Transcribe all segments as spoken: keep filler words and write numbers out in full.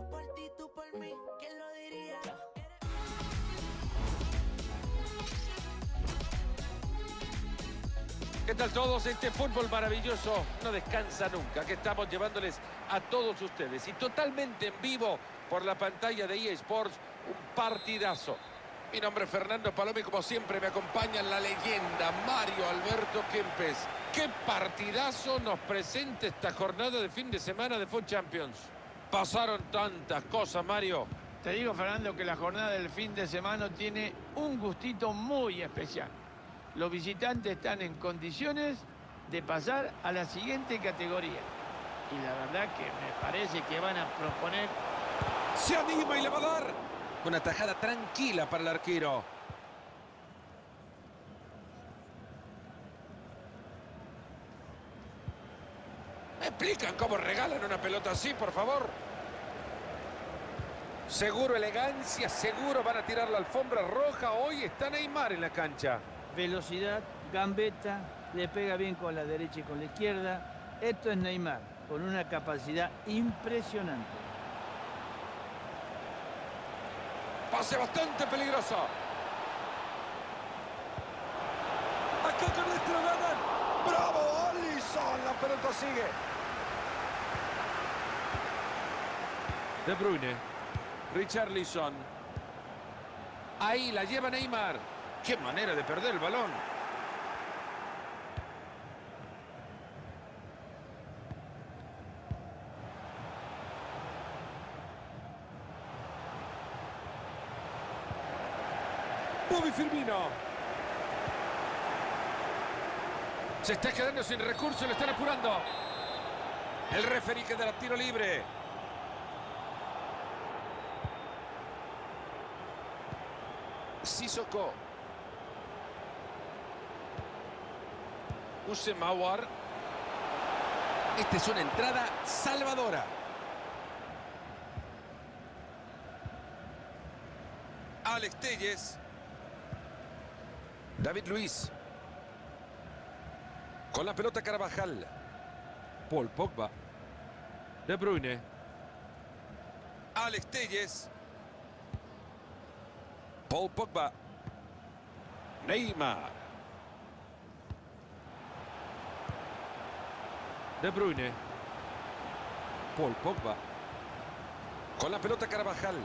Yo por ti, tú por mí, ¿quién lo diría? ¿Qué tal todos? Este fútbol maravilloso no descansa nunca, que estamos llevándoles a todos ustedes y totalmente en vivo por la pantalla de E A Sports, un partidazo. Mi nombre es Fernando Paloma y como siempre me acompaña la leyenda Mario Alberto Kempes. ¿Qué partidazo nos presenta esta jornada de fin de semana de Foot Champions? Pasaron tantas cosas, Mario. Te digo, Fernando, que la jornada del fin de semana tiene un gustito muy especial. Los visitantes están en condiciones de pasar a la siguiente categoría. Y la verdad que me parece que van a proponer... Se anima y le va a dar una tajada tranquila para el arquero. ¿Me explican cómo regalan una pelota así, por favor? Seguro elegancia, seguro van a tirar la alfombra roja. Hoy está Neymar en la cancha. Velocidad, gambeta, le pega bien con la derecha y con la izquierda. Esto es Neymar, con una capacidad impresionante. Pase bastante peligroso. Acá con esto lo ganan. ¡Bravo, Alisson! La pelota sigue. De Bruyne. Richarlison. Ahí la lleva Neymar. ¡Qué manera de perder el balón! Bobby Firmino. Se está quedando sin recursos, lo están apurando. El referee que da tiro libre. Sissoko. Use Mawar. Esta es una entrada salvadora. Alex Telles. David Luiz. Con la pelota Carvajal. Paul Pogba. De Bruyne. Alex Telles. Paul Pogba. Neymar. De Bruyne. Paul Pogba. Con la pelota Carvajal.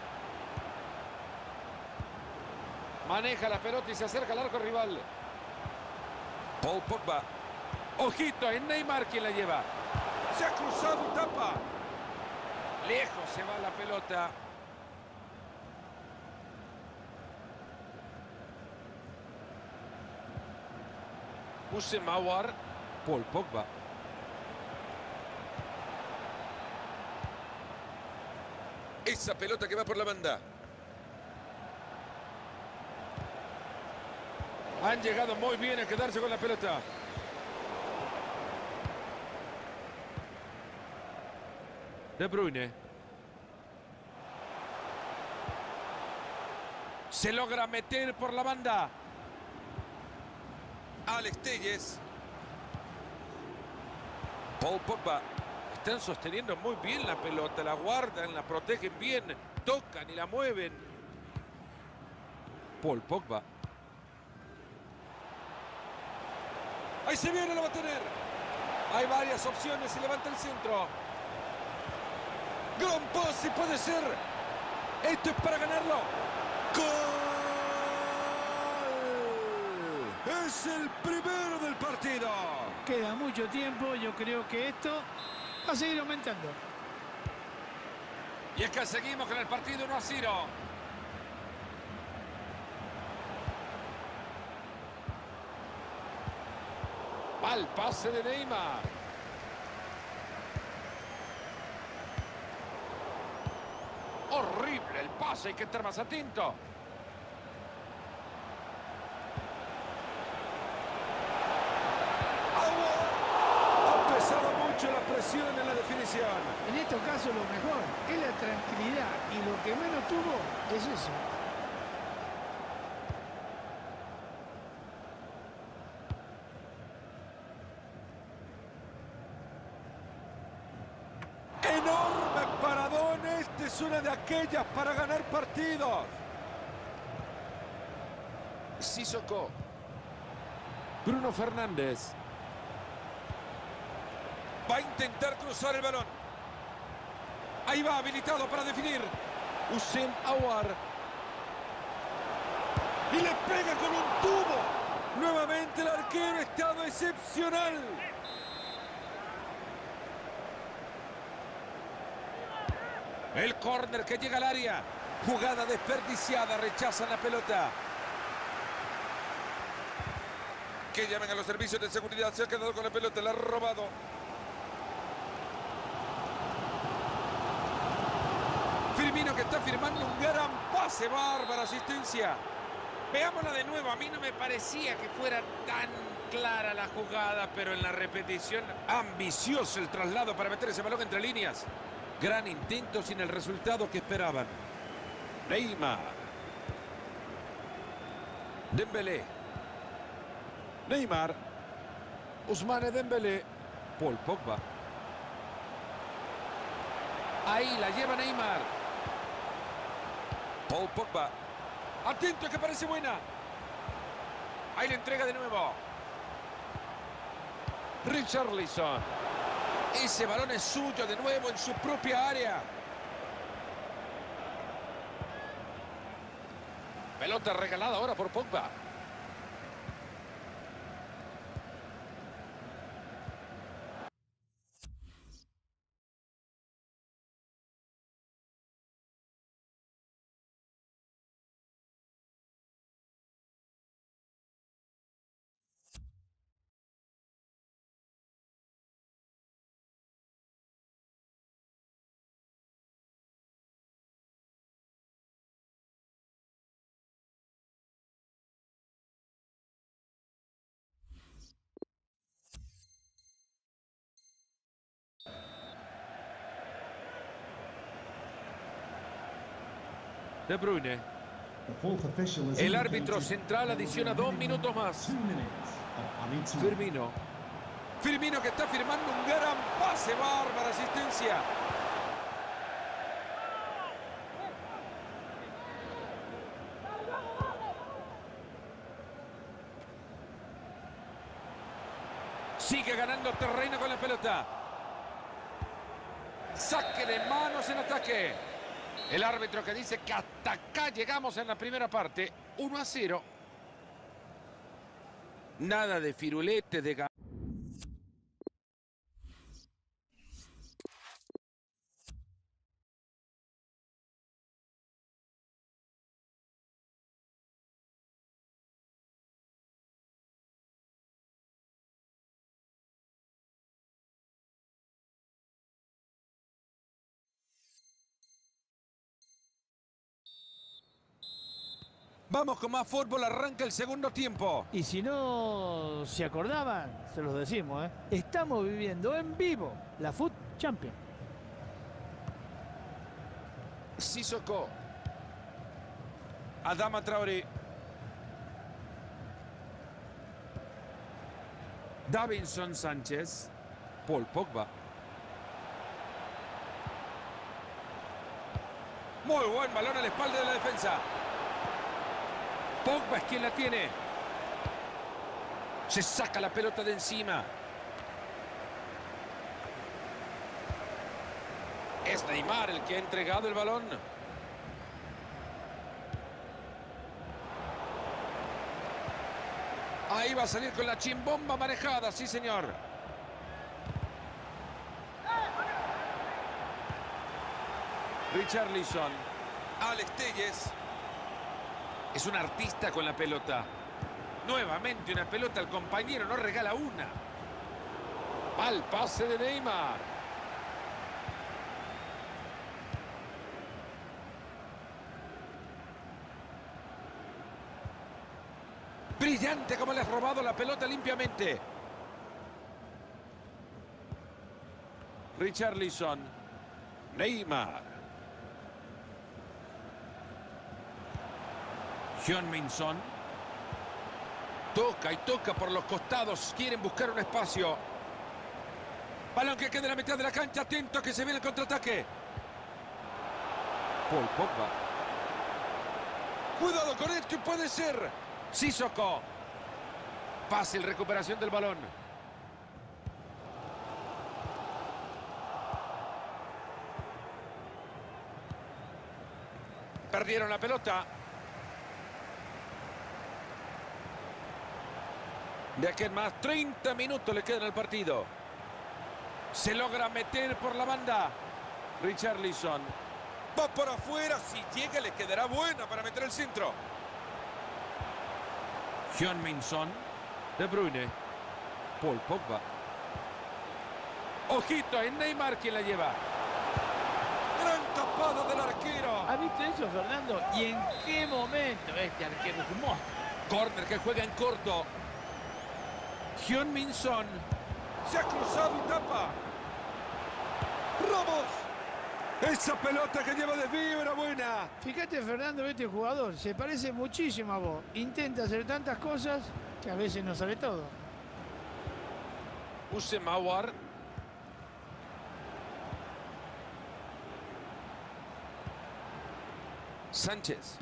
Maneja la pelota y se acerca al arco rival. Paul Pogba. Ojito, es Neymar quien la lleva. Se ha cruzado y tapa. Lejos se va la pelota. Use Mawar. Paul Pogba. Esa pelota que va por la banda. Han llegado muy bien a quedarse con la pelota. De Bruyne. Se logra meter por la banda. Alex Telles. Paul Pogba. Están sosteniendo muy bien la pelota. La guardan, la protegen bien. Tocan y la mueven. Paul Pogba. Ahí se viene, lo va a tener. Hay varias opciones, se levanta el centro. Gran pase, puede ser. Esto es para ganarlo. ¡Gol! Es el primero del partido. Queda mucho tiempo, yo creo que esto va a seguir aumentando. Y es que seguimos con el partido uno a cero. Al pase de Neymar. Horrible el pase, hay que estar más atento. Ha pesado mucho la presión en la definición. En estos casos lo mejor es la tranquilidad y lo que menos tuvo es eso. es una de aquellas para ganar partidos. Sissoko. Bruno Fernández. Va a intentar cruzar el balón. Ahí va, habilitado para definir. Houssem Aouar. Y le pega con un tubo. Nuevamente el arquero ha estado excepcional. El córner que llega al área. Jugada desperdiciada, rechazan la pelota. Que llamen a los servicios de seguridad. Se ha quedado con la pelota, la ha robado. Firmino que está firmando un gran pase. Bárbara asistencia. Veámosla de nuevo. A mí no me parecía que fuera tan clara la jugada, pero en la repetición... Ambicioso el traslado para meter ese balón entre líneas. Gran intento sin el resultado que esperaban. Neymar. Dembélé. Neymar. Ousmane Dembélé. Paul Pogba. Ahí la lleva Neymar. Paul Pogba. Atento que parece buena. Ahí la entrega de nuevo. Richarlison. Ese balón es suyo de nuevo en su propia área. Pelota regalada ahora por Pogba. De Bruyne. El árbitro central adiciona dos minutos más. Firmino. Firmino que está firmando un gran pase. Bárbara asistencia. Sigue ganando terreno con la pelota. Saque de manos en ataque. El árbitro que dice que hasta acá llegamos en la primera parte. uno a cero. Nada de firulete, de... Vamos con más fútbol, arranca el segundo tiempo. Y si no se acordaban, se los decimos, ¿eh? Estamos viviendo en vivo la Foot Champions. Sissoko. Adama Traoré. Davinson Sánchez. Paul Pogba. Muy buen balón a la espalda de la defensa. Pogba es quien la tiene. Se saca la pelota de encima. Es Neymar el que ha entregado el balón. Ahí va a salir con la chimbomba manejada, sí señor. Richarlison. Alex Telles. Es un artista con la pelota. Nuevamente una pelota al compañero, no regala una. Al pase de Neymar. Brillante como le has robado la pelota limpiamente. Richarlison. Neymar. Heung-min Son. Toca y toca por los costados. Quieren buscar un espacio. Balón que queda en la mitad de la cancha. Atento que se viene el contraataque. Paul Pogba. Cuidado con esto, puede ser. Sissoko. Fácil recuperación del balón. Perdieron la pelota. De aquí en más, treinta minutos le quedan al partido. Se logra meter por la banda. Richarlison. Va por afuera. Si llega, le quedará buena para meter el centro. Heung-min Son. De Bruyne. Paul Pogba. Ojito, es Neymar quien la lleva. Gran tapada del arquero. ¿Has visto eso, Fernando? ¿Y en qué momento este arquero es un monstruo? Corner que juega en corto. Heung-min Son. Se ha cruzado y tapa. Ramos. Esa pelota que lleva desvío era buena. Fíjate, Fernando, este jugador se parece muchísimo a vos. Intenta hacer tantas cosas que a veces no sale todo. Use Mawar. Sánchez.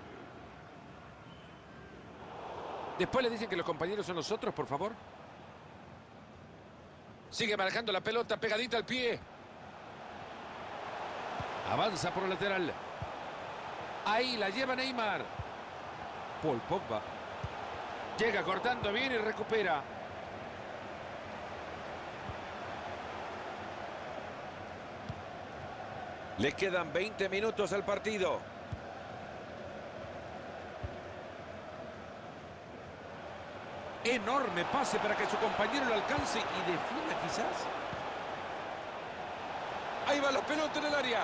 Después le dicen que los compañeros son los otros, por favor. Sigue manejando la pelota pegadita al pie. Avanza por el lateral. Ahí la lleva Neymar. Paul Pogba. Llega cortando bien y recupera. Le quedan veinte minutos al partido. Enorme pase para que su compañero lo alcance y defina quizás. Ahí va la pelota en el área.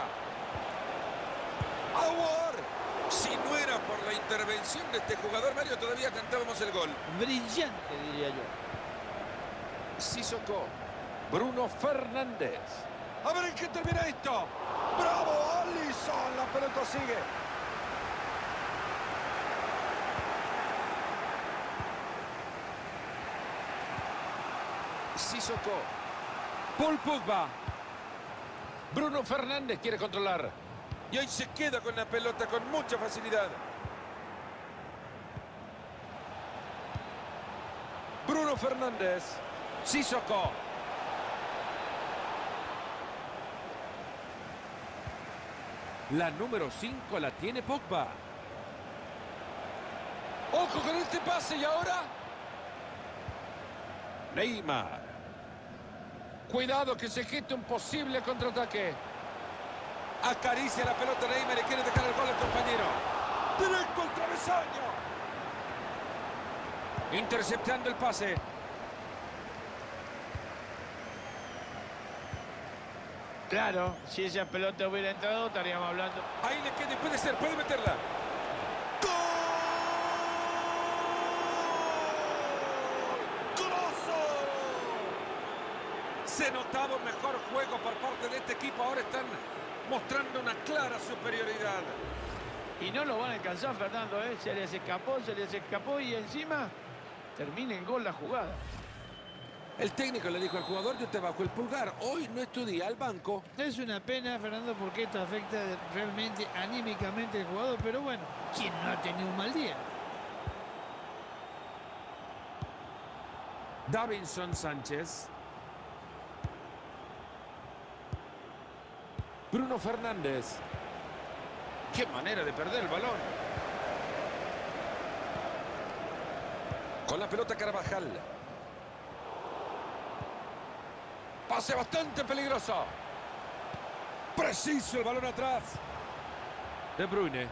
Aguar. Si no era por la intervención de este jugador, Mario, todavía cantábamos el gol. Brillante, diría yo. Sissoko. Bruno Fernández. A ver en qué termina esto. ¡Bravo, Alisson! La pelota sigue. Sissoko. Paul Pogba. Bruno Fernández quiere controlar. Y hoy se queda con la pelota con mucha facilidad. Bruno Fernández. Sissoko. La número cinco la tiene Pogba. Ojo con este pase y ahora Neymar. Cuidado que se quite un posible contraataque. Acaricia la pelota Neymar y quiere dejar el gol al compañero. Directo al travesaño. Interceptando el pase. Claro, si esa pelota hubiera entrado, estaríamos hablando. Ahí le queda, puede ser, puede meterla. ¡Gol! ¡Golazo! Se notaba un mejor juego por parte de este equipo. Ahora están mostrando una clara superioridad. Y no lo van a alcanzar, Fernando, ¿eh? Se les escapó, se les escapó y encima termina en gol la jugada. El técnico le dijo al jugador, yo te bajo el pulgar. Hoy no es tu día, al banco. Es una pena, Fernando, porque esto afecta realmente anímicamente al jugador. Pero bueno, ¿quién no ha tenido un mal día? Davinson Sánchez. Bruno Fernández. Qué manera de perder el balón. Con la pelota Carvajal. Pase bastante peligroso. Preciso el balón atrás. De Bruyne.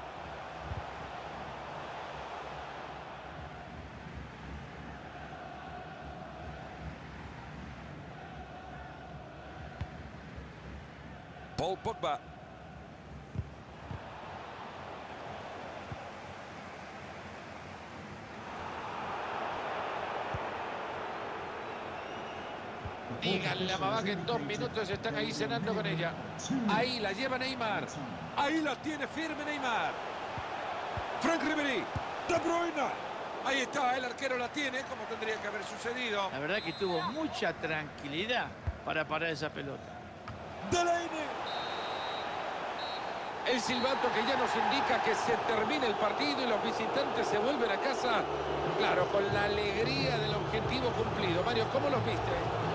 Paul Pogba. Díganle a mamá que en dos minutos están ahí cenando con ella. Ahí la lleva Neymar. Ahí la tiene firme Neymar. Frank Ribery. De Bruyne. Ahí está, el arquero la tiene como tendría que haber sucedido. La verdad que tuvo mucha tranquilidad para parar esa pelota. Delaney. El silbato que ya nos indica que se termina el partido y los visitantes se vuelven a casa, claro, con la alegría del objetivo cumplido. Mario, ¿cómo los viste?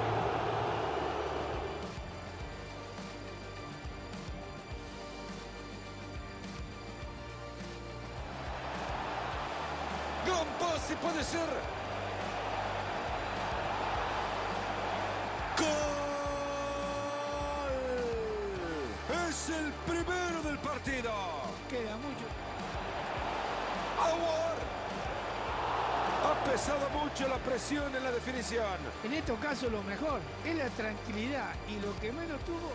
Gran pase puede ser. ¡Gol! Es el primero del partido. Queda mucho. Aouar. Ha pesado mucho la presión en la definición. En estos casos lo mejor es la tranquilidad y lo que menos tuvo.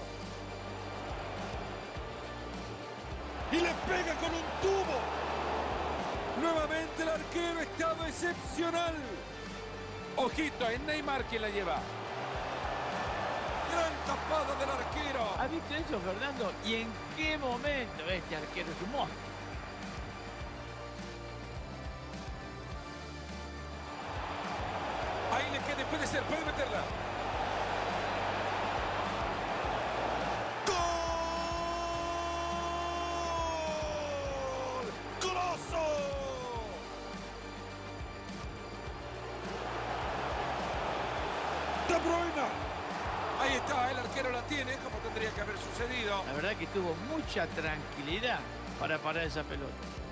Y le pega con un tubo. Nuevamente el arquero ha estado excepcional. Ojito, es Neymar quien la lleva. Gran tapada del arquero. ¿Has visto eso, Fernando? ¿Y en qué momento este arquero es un monstruo? Ahí le queda, puede ser, puede meterla. ¡Gol! ¡Golazo! De Bruyne. Ahí está, el arquero la tiene, como tendría que haber sucedido. La verdad que tuvo mucha tranquilidad para parar esa pelota.